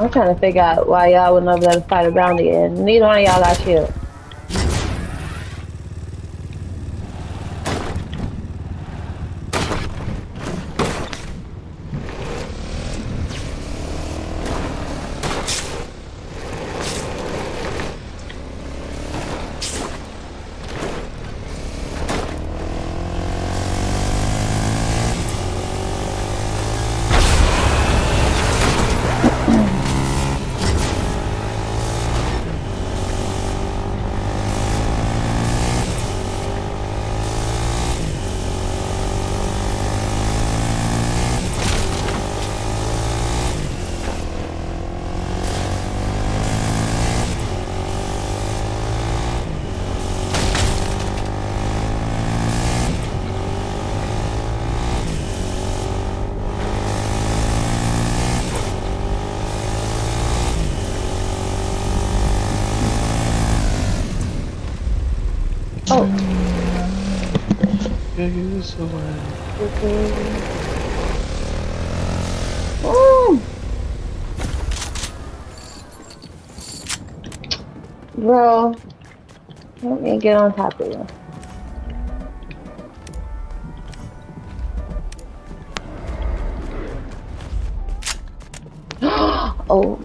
I'm trying to figure out why y'all wouldn't over there to fight a bounty and neither one of y'all got killed. Oh. Bro, let me get on top of you. Oh.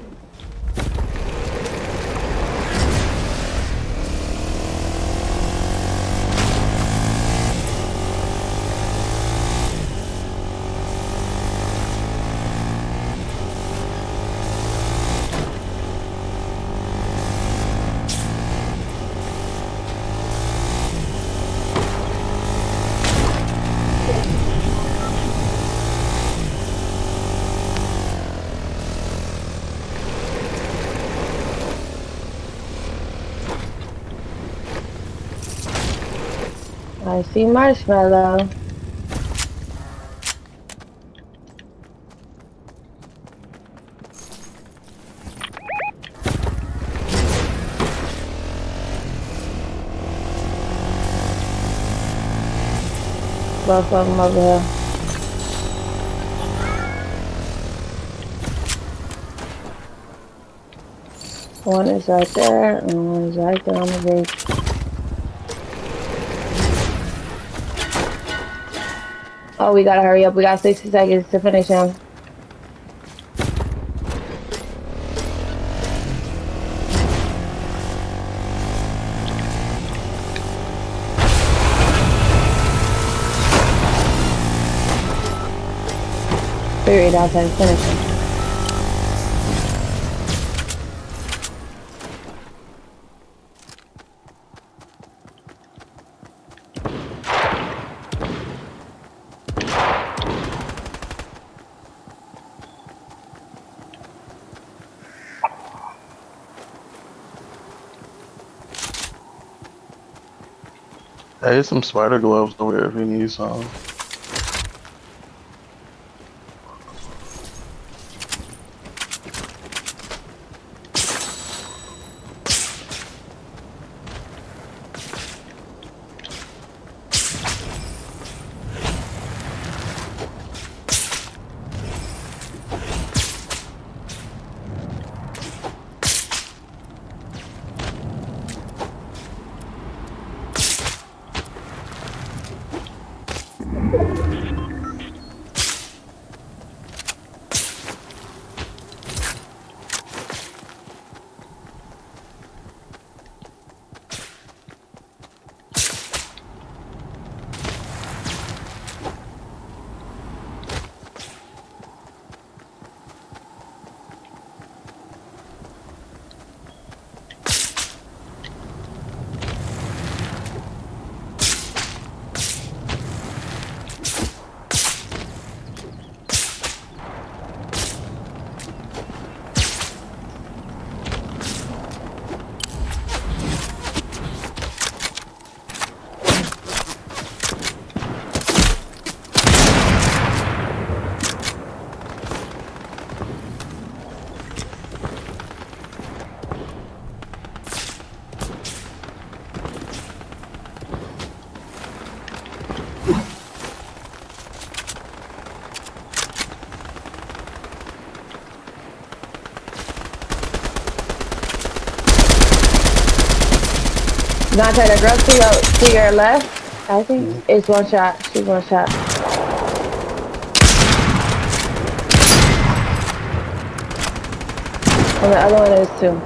I see marshmallow. Both of them over here. One is right there, and one is right there on the beach. Oh, we gotta hurry up. We got 60 seconds to finish him. Figure it out and finish him. There's some spider gloves over here if you need some. Dante, the girl to your left, I think, is one shot. She's one shot. And the other one is two.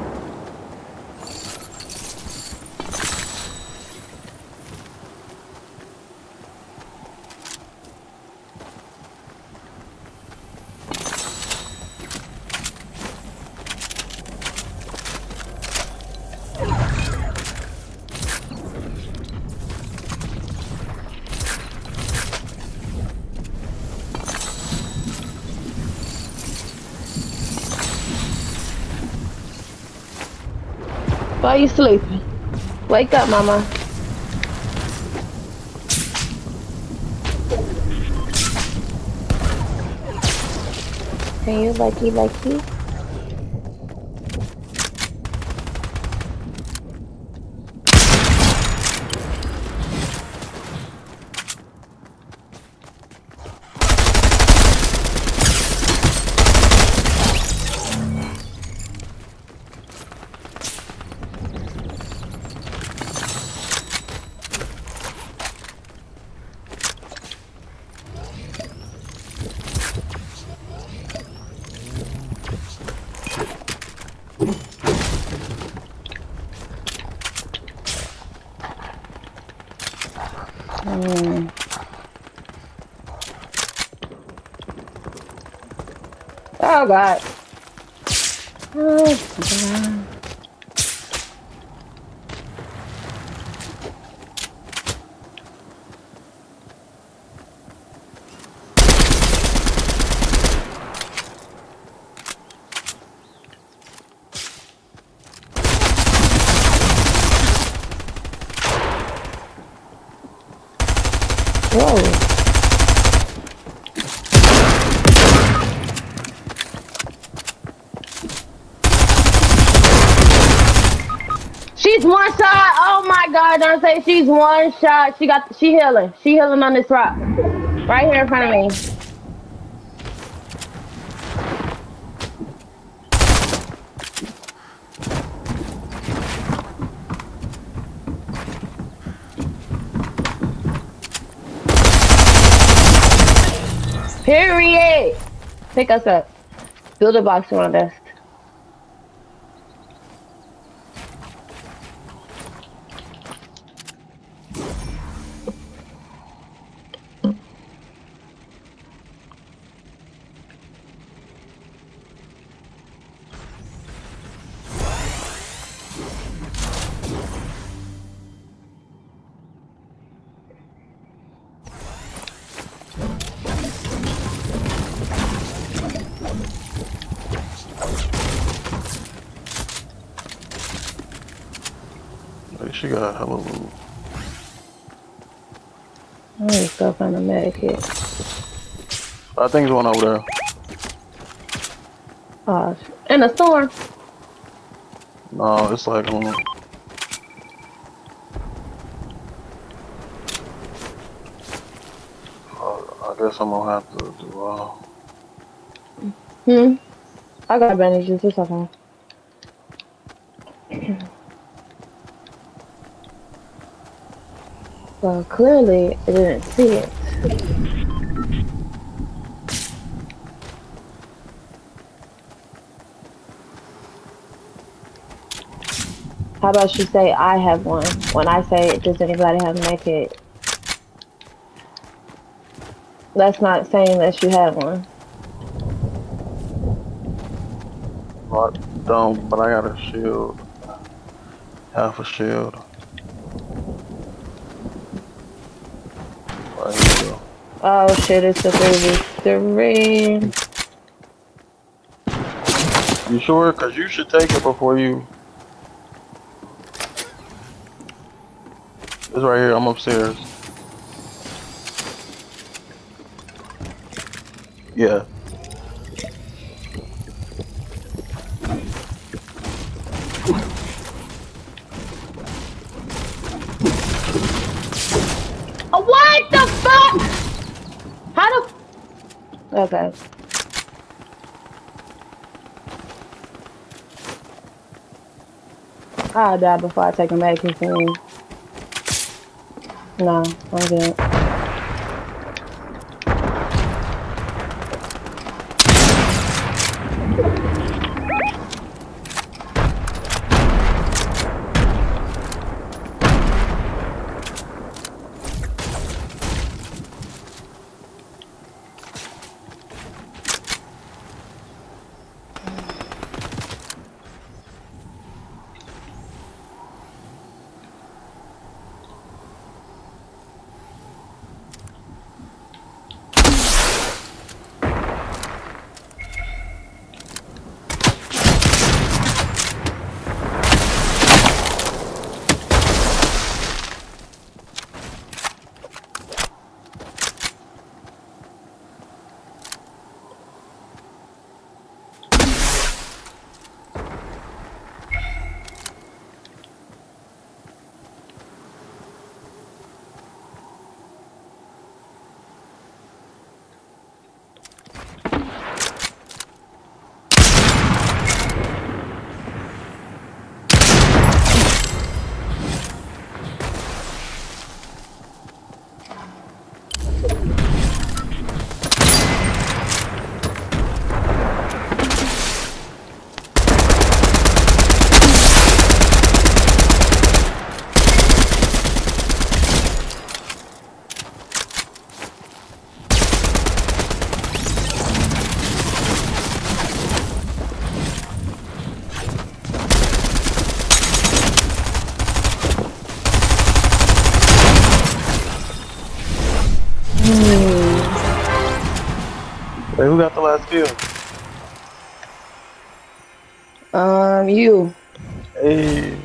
Why are you sleeping? Wake up, mama. Can you likey? Oh God. Oh God. Whoa. She's one shot. Oh my God, don't say she's one shot. She healing. She healing on this rock. Right here in front of me. Period. Pick us up. Build a box around us. She got hella loot. I need to go find a med kit. I think there's one over there. Oh, in the storm. No, it's like I guess I'm gonna have to do I got bandages. It's okay. Well, clearly, I didn't see it. How about you say, I have one? When I say, does anybody have a med kit? That's not saying that you had one. I don't, but I got a shield. Half a shield. Right here. Oh shit, it's a 3v3. You sure? Cause you should take it before you. It's right here, I'm upstairs. Yeah. What the fuck? How the... Okay. I'll die before I take a med kit from you. No, I'm good. Hey, who got the last kill? You. Hey.